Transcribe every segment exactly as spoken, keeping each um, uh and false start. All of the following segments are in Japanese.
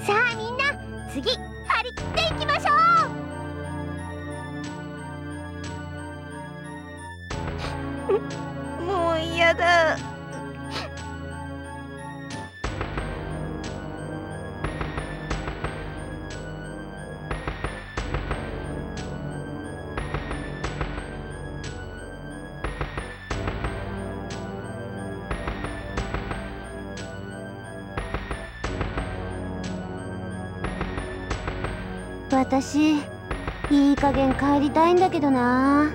さあみんな、次張り切っていきましょうもう嫌だ。 私、いい加減帰りたいんだけどな。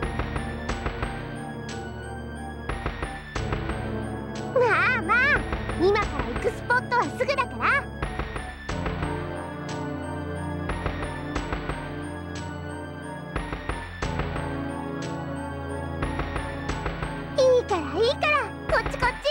まあまあ、今から行くスポットはすぐだから。いいからいいから、こっちこっち。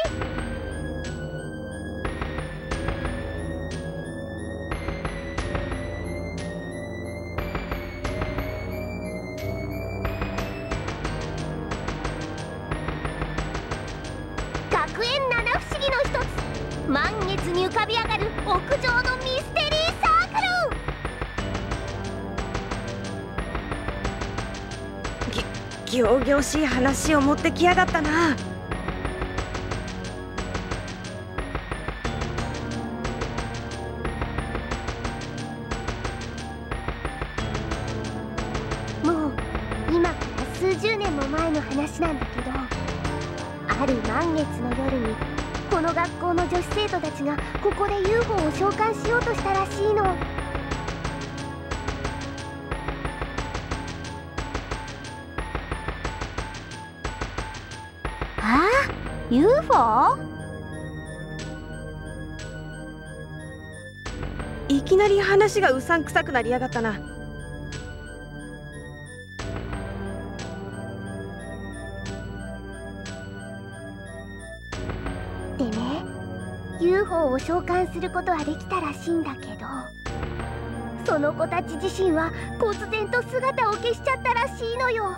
学園七不思議の一つ、満月に浮かび上がる屋上のミステリーサークル。 ぎ仰々しい話を持ってきやがったな。 もう今から数十年も前の話なんだけど、ある満月の夜にこの学校の女子生徒たちがここで ユーフォー を召喚しようとしたらしいの。ああ、 ユーフォー？ いきなり話がうさんくさくなりやがったな。 でね、 ユーフォー を召喚することはできたらしいんだけど、その子たち自身は忽然と姿を消しちゃったらしいのよ。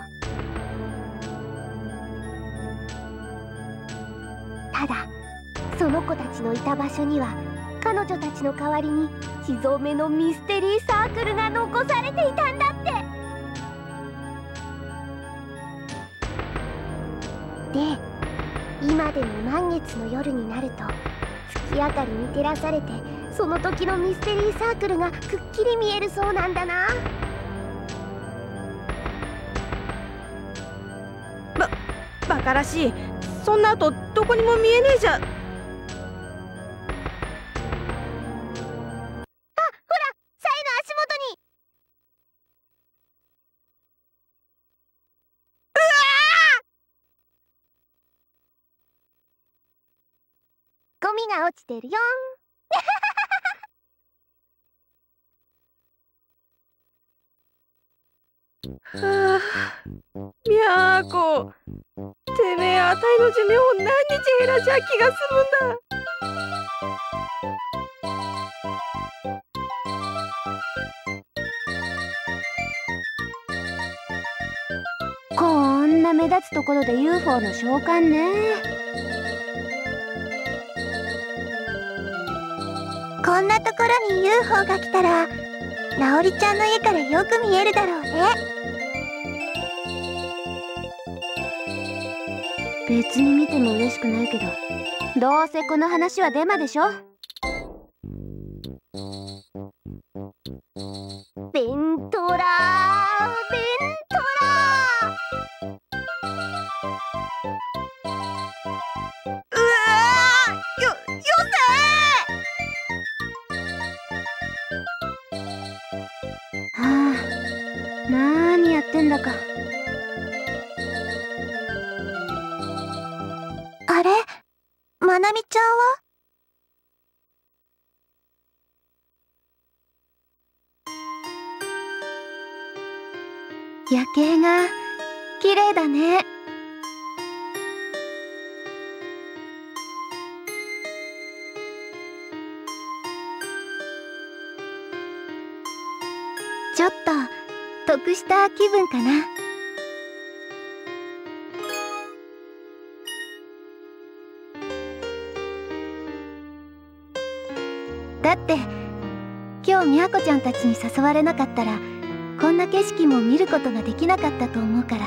ただその子たちのいた場所には彼女たちの代わりに地蔵めのミステリーサークルが残されていたんだって。で、今でも満月の夜になると月明かりに照らされて、その時のミステリーサークルがくっきり見えるそうなんだな。 ば、バカらしい。そんな後どこにも見えねえじゃん。あ、ほら、 サイの足元に。 うわー！ゴミが落ちてるよん。 はあ、みゃーこ、てめえあたいの寿命を何日減らしゃ気が済むんだ。 こんな目立つところで ユーフォー の召喚ね。こんなところに ユーフォー が来たら、ナオリちゃんの家からよく見えるだろうね。別に見ても嬉しくないけど、どうせこの話はデマでしょ。ベントラー、ベントラー。 うわー、よ、よせー。はあ、なーにやってんだか。あれ、まなみちゃんは？夜景が綺麗だね。ちょっと得した気分かな。だって今日みやこちゃんたちに誘われなかったらこんな景色も見ることができなかったと思うから。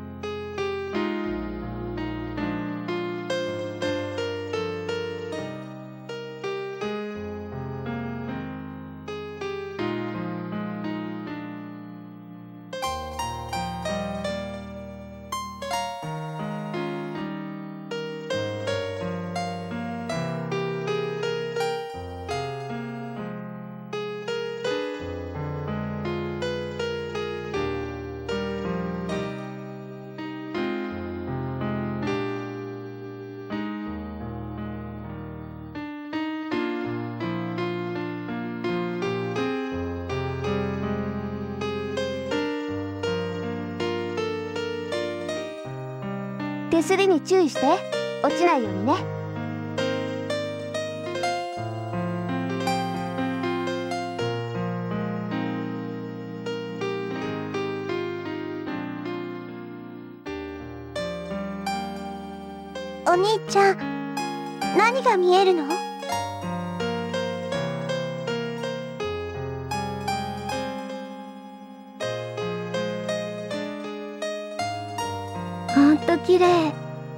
手すりに注意して、落ちないようにね。お兄ちゃん、何が見えるの？ほんと綺麗。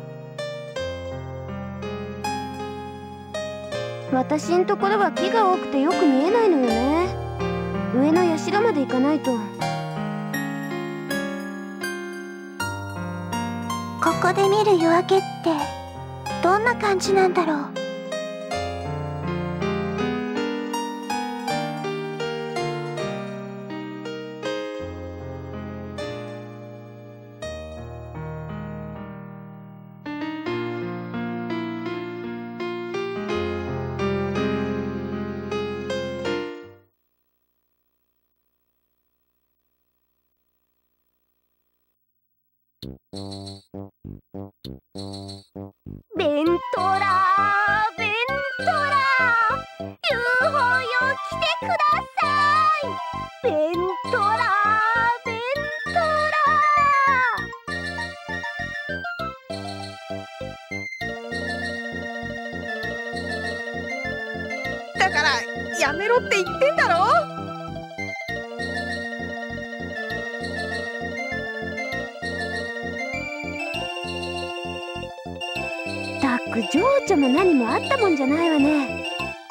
私んところは木が多くてよく見えないのよね。上の社まで行かないと。ここで見る夜明けってどんな感じなんだろう。ベントラー、ベントラー、ユーフォー よ来てください。ベントラー、ベントラー。だからやめろって言ってんだろ。 ったく情緒も何もあったもんじゃないわね。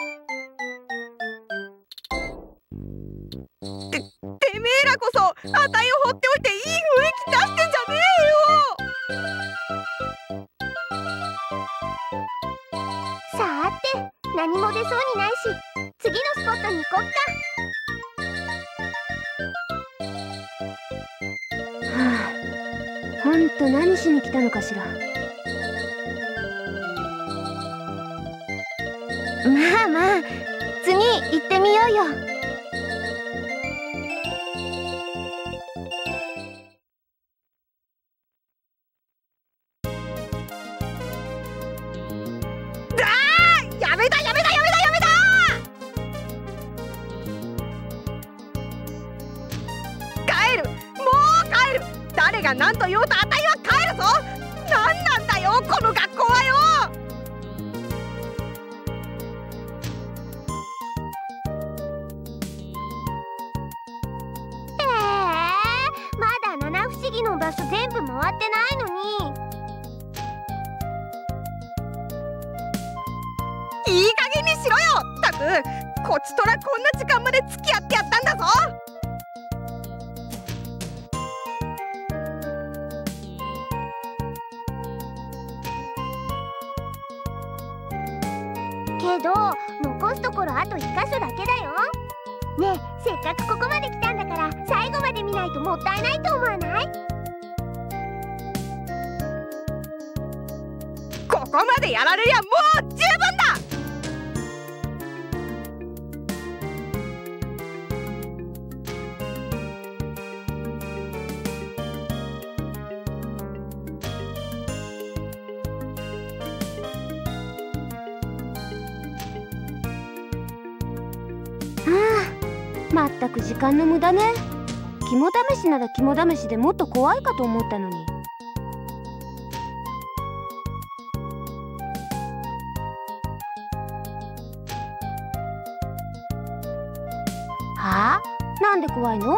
て、てめえらこそあたいを放っておいていい雰囲気出してんじゃねえよ。さて、何も出そうにないし次のスポットに行こっか。はあ、ほんと何しに来たのかしら。まあまあ、次行ってみようよ。 だー、やめだやめだやめだやめだ。帰る、もう帰る。誰が何と言おうとあたいは帰るぞ。なんなんだよこの学校はよ。 不思議の場所全部回ってないのに。 いい加減にしろよ。ったくこちとらこんな時間まで付き合ってやったんだぞ。 けど残すところあといっかしょだけだよ。ねえ、せっかくここまで来たんだから最後まで見ないともったいないと思わない？ ここまでやられりゃもう十分だ。 まったく時間の無駄ね。肝試しなら肝試しでもっと怖いかと思ったのに。 はあ？なんで怖いの？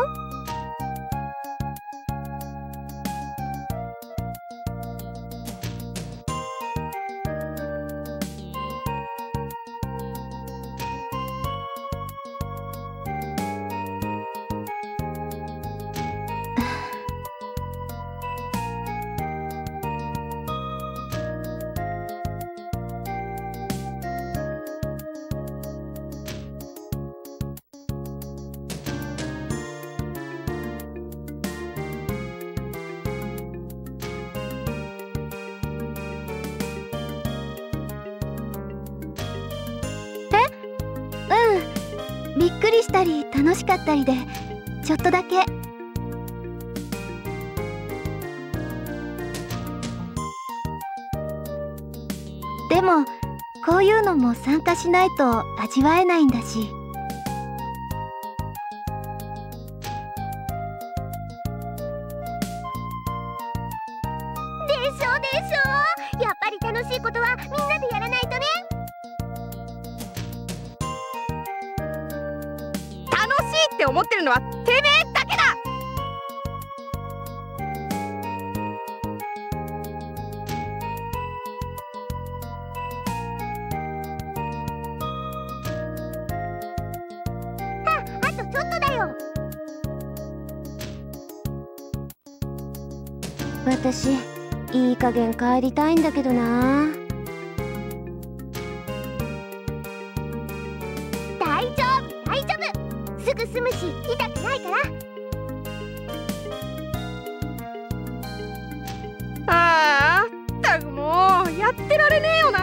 うん、びっくりしたり楽しかったりでちょっとだけ。でもこういうのも参加しないと味わえないんだし。でしょでしょ、やっぱり楽しいことはみんなでやらないとね。 楽しいって思ってるのはてめえだけだ。 あとちょっとだよ。私いい加減帰りたいんだけどな。大丈夫大丈夫、すぐ済むし痛くないから。 ああ、ったくもうやってられねえよな。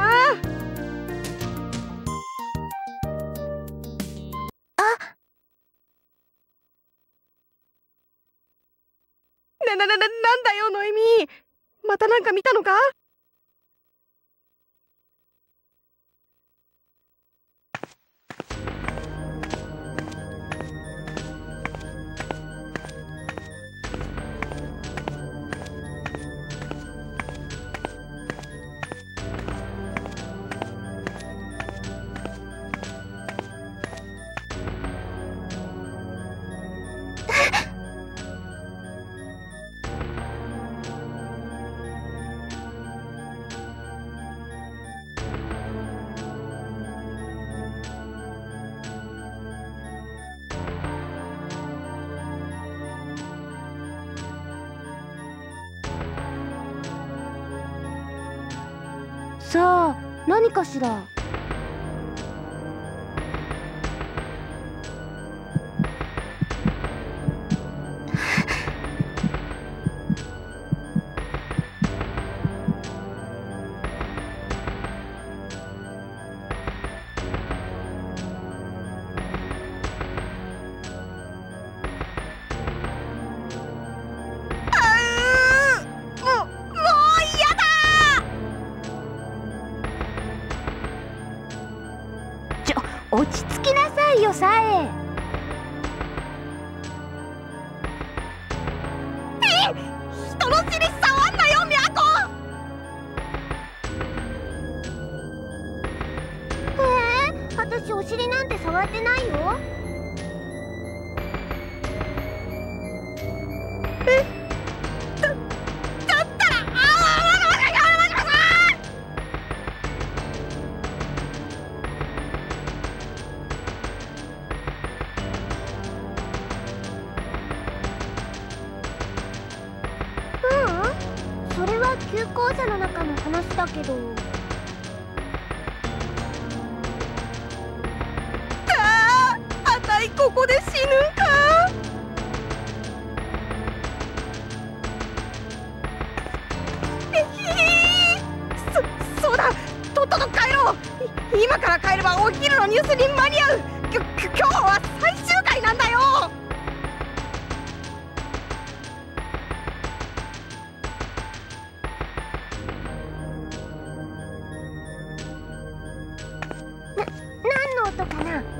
な、な、な、な、なんだよ、ノエミ。またなんか見たのか？ さあ、何かしら。落ち着きなさいよ、さえ。 え、人の尻触んなよ、ミャコ。 えー、私お尻なんて触ってないよ。 え、だ、だったら、あそれは旧校舎の中の話だけど。 ああ、あたいここで死ぬんか。えひー、そ、そうだ、とっとと帰ろう。い今から帰ればお昼のニュースに間に合う。きょ、きょ、今日は最終回なんだよ。 何の音かな？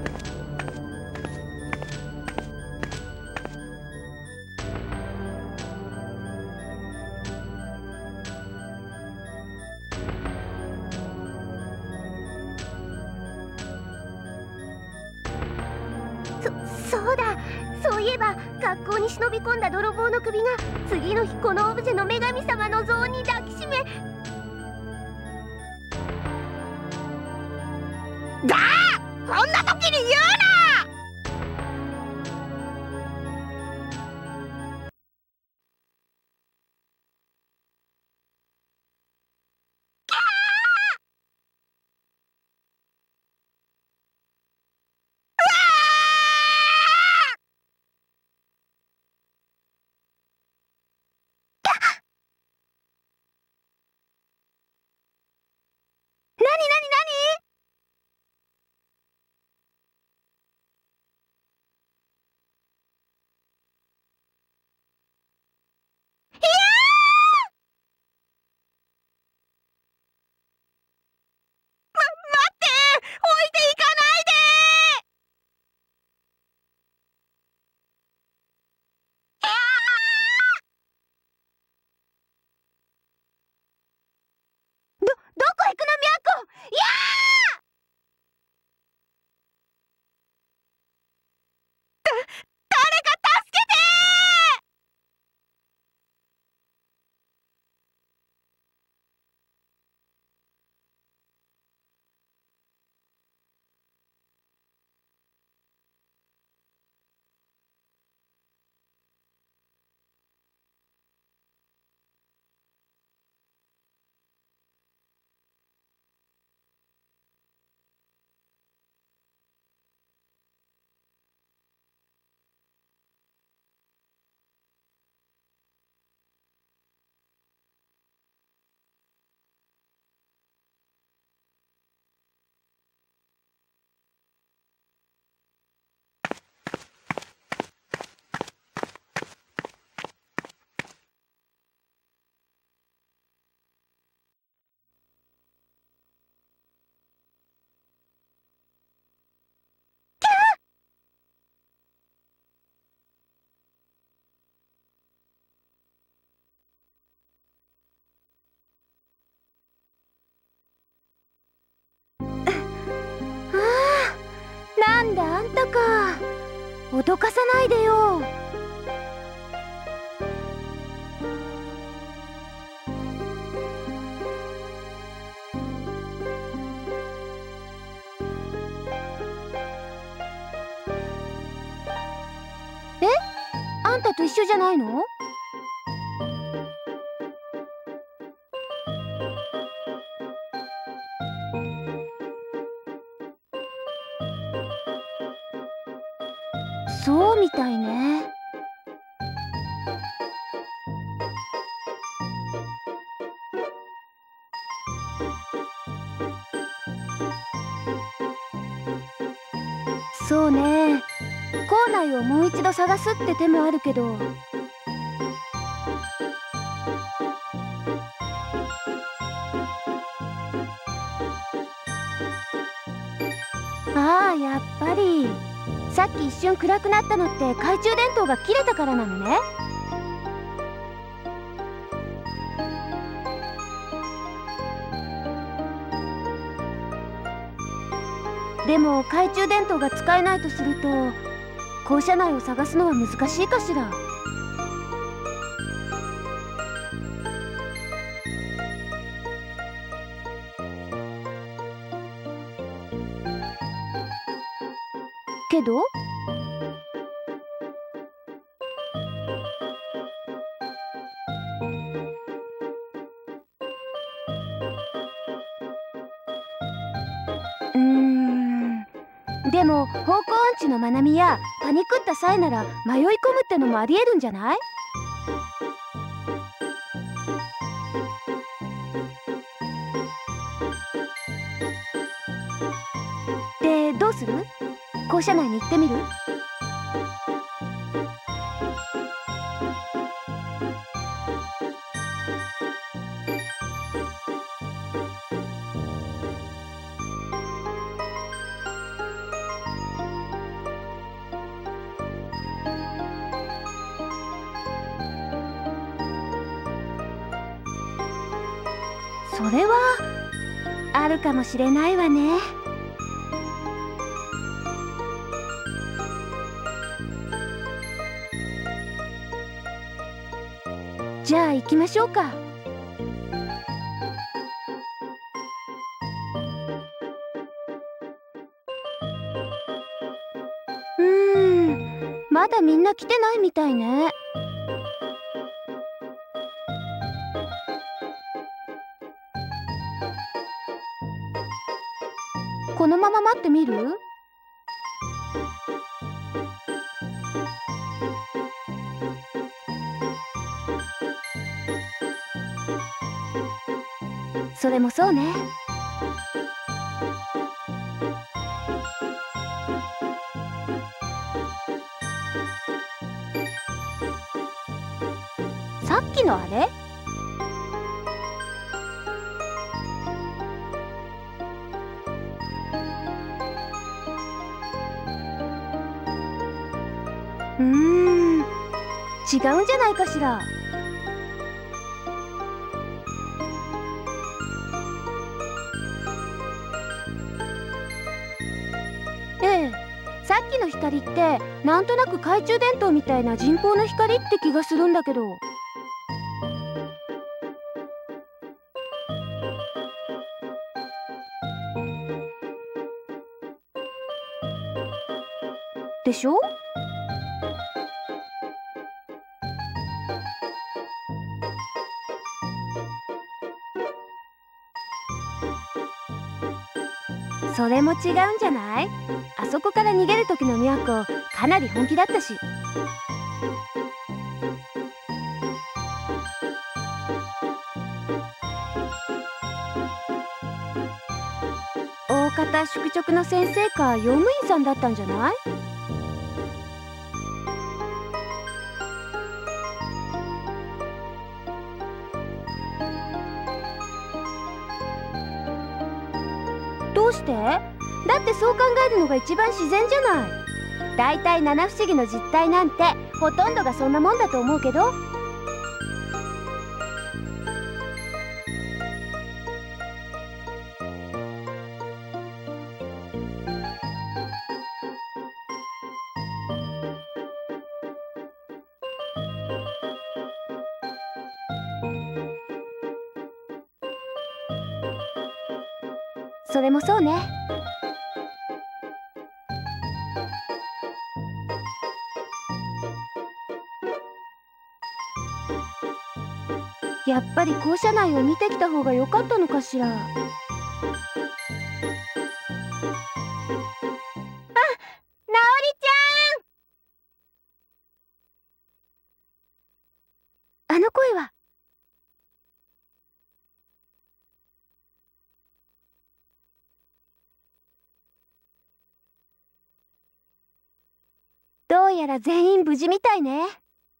そ、 そうだ、そういえば学校に忍び込んだ泥棒の首が次の日このオブジェの女神様の像に抱きしめ。 だー、こんな時に言うな。 なんだあんたか。脅かさないでよ。え？あんたと一緒じゃないの？そうみたいね。そうね。校内をもう一度探すって手もあるけど。ああ、やっぱり。さっき一瞬暗くなったのって懐中電灯が切れたからなのね。でも懐中電灯が使えないとすると校舎内を探すのは難しいかしら。けどうーんでも方向音痴のまなみやパニクった際なら迷い込むってのもありえるんじゃない？でどうする？校舎内に行ってみる？それはあるかもしれないわね。 じゃあ行きましょうか。うーん、まだみんな来てないみたいね。このまま待ってみる？それもそうね。さっきのあれ？うーん、違うんじゃないかしら。ええ、さっきの光ってなんとなく懐中電灯みたいな人工の光って気がするんだけど。でしょ？それも違うんじゃない？あそこから逃げる時の都かなり本気だったし。大方宿直の先生か用務員さんだったんじゃない？どうして？だってそう考えるのが一番自然じゃない。だいたい七不思議の実態なんてほとんどがそんなもんだと思うけど。それもそうね。やっぱり校舎内を見てきた方が良かったのかしら。あ、ナオリちゃん！あの声は。どうやら全員無事みたいね。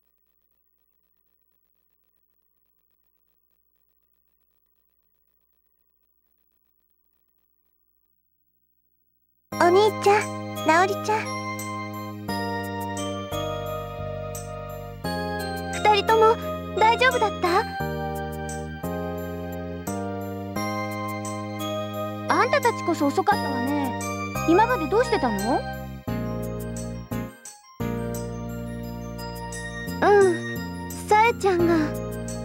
お兄ちゃん、ナオリちゃん。二人とも大丈夫だった？ あんたたちこそ遅かったわね。今までどうしてたの？ うん、さえちゃんが。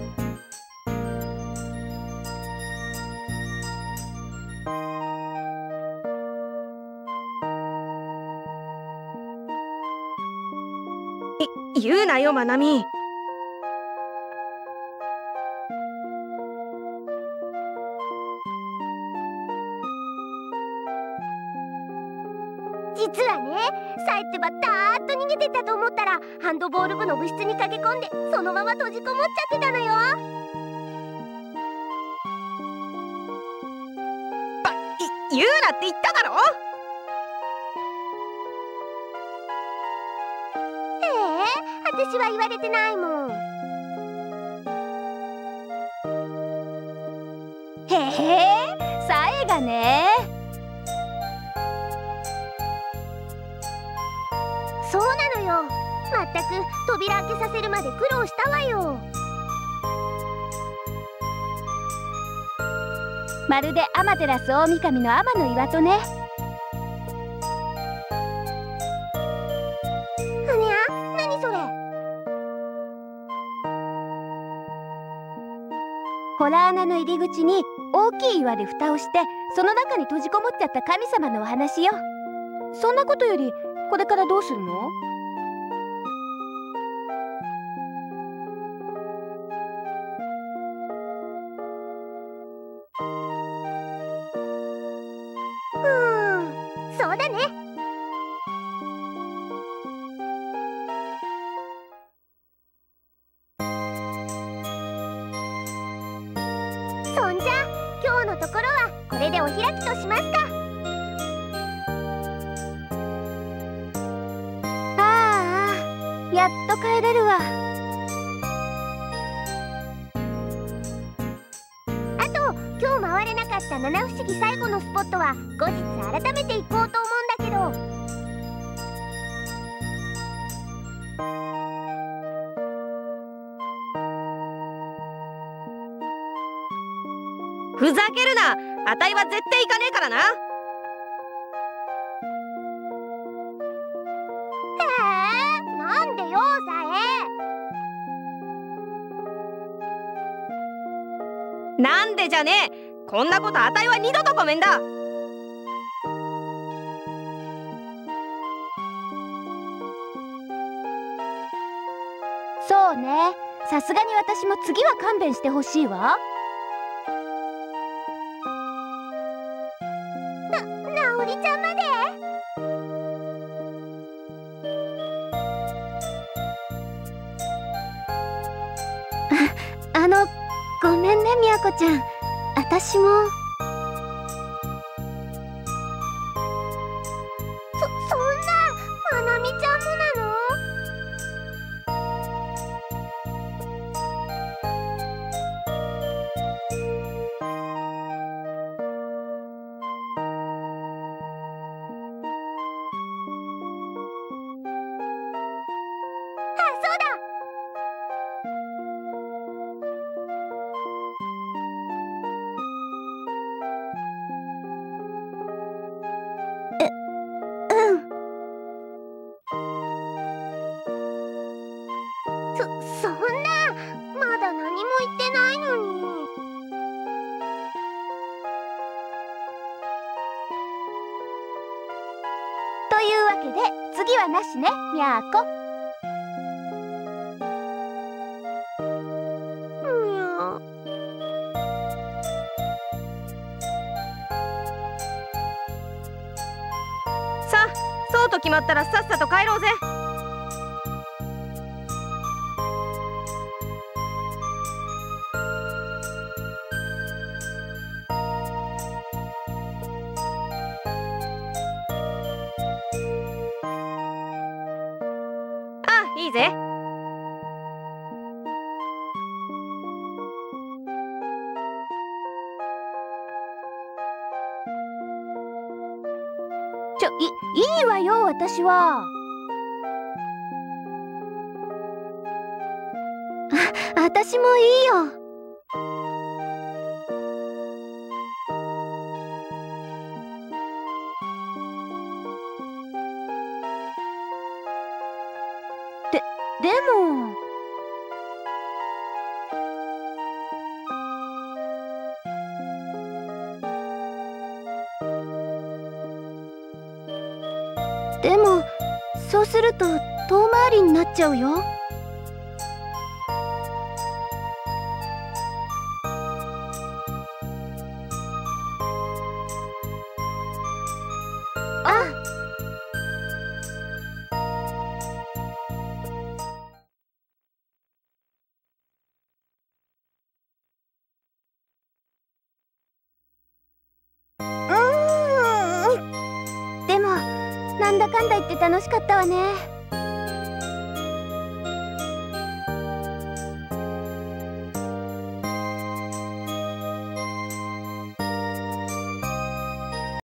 言うなよ、まなみ。 実はね、さえってばだーっと逃げてったと思ったらハンドボール部の部室に駆け込んでそのまま閉じこもっちゃってたのよ。 ば、い、言うなって言っただろ。 私は言われてないもん。 へえ、さえがね。 そうなのよ。まったく扉開けさせるまで苦労したわよ。 まるでアマテラス大神の天の岩戸ね。 はにゃ、何それ。 ホラー穴の入り口に大きい岩で蓋をしてその中に閉じこもっちゃった神様のお話よ。そんなことよりこれからどうするの？ うーん、そうだね。そんじゃ今日のところはこれでお開きとしますか。 ああ、やっと帰れるわ。 あと今日回れなかった七不思議最後のスポットは後日改めて行こうと思うんだけど。 ふざけるな。あたいは絶対行かねえからな。 えー、なんでよさえ。なんでじゃねえ。こんなことあたいは二度とごめんだ。 そうね、さすがに私も次は勘弁してほしいわ。 なおりちゃんまで。 あ、あの、ごめんね、みやこちゃん。私も。 そ、そんな、まなみちゃんもなの？あ、そうだ。 うん。 そ、そんな、まだ何も言ってないのに。 というわけで次はなしね、みゃーこ。 にゃ。 さあ、そうと決まったらさっさと帰ろうぜ。あ、いいぜ。 ちょ、い、いいわよ、私は。あ、私もいいよ。で、でも。でも、そうすると遠回りになっちゃうよ。あ、うーん。でもなんだかんだ言って楽しかったわね。